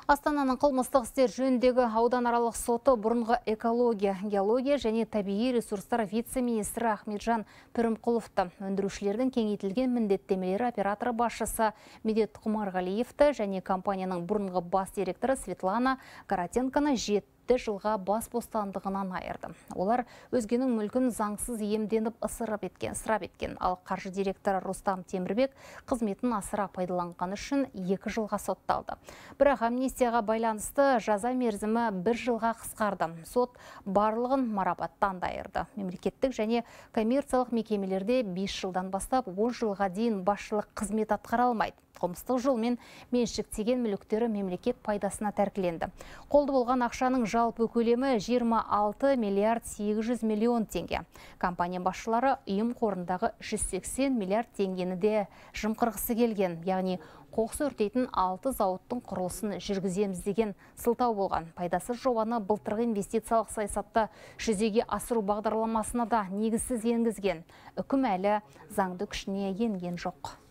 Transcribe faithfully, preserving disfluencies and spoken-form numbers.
Астананың қылмыстық істер жөніндегі ауданаралық соты бұрынғы экология, геология және табиғи ресурстар вице-министрі Ахметжан Пірімқұловты, өндірушілердің кеңейтілген міндеттемелері операторы басшысы Медет Құмарғалиевті және компанияның бұрынғы бас директоры Светлана Каратенконы жетті жылға бас бостандығынан айырды. Олар өзгенің мүлкін заңсыз иемденіп ысырап еткен, ысырап еткен. Ал қаржы директоры Рустам Темірбек қызметін асыра пайдаланғаны үшін екі жылға сотталды. Бірақ амнистияға байланысты жаза мерзімі бір жылға қысқарды. Сот барлығын марапаттан айырды. Мемлекеттік және коммерциялық мекемелерде бес жылдан бастап он жылға дейін басшылық қызмет атқара алмайды. Қылмыстық жолмен меншіктеген мүліктері мемлекет пайдасына тәркіленді. Қолды болған ақшаның жалпы көлемі жиырма алты миллиард сегіз жүз миллион теңге. Компания басшылары ұйым қорындағы жүз сексен миллиард теңгені де жымқырғысы келген, яғни қоқыс өртейтін алты зауыттың құрылысын жүргіземіз деген сылтау болған. Пайдасыз жобаны былтырғы инвестициялық саясатта жүзеге асыру бағдарламасына да негізсіз енгізген. Үкім әлі заңды күшіне енген жоқ.